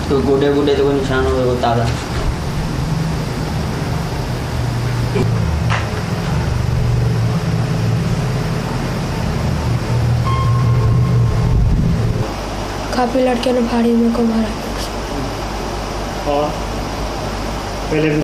तो गोडे गोडे तो कोई निशान हो बता दा। काफी लड़के ने भारी मेरे को मारा। और पहले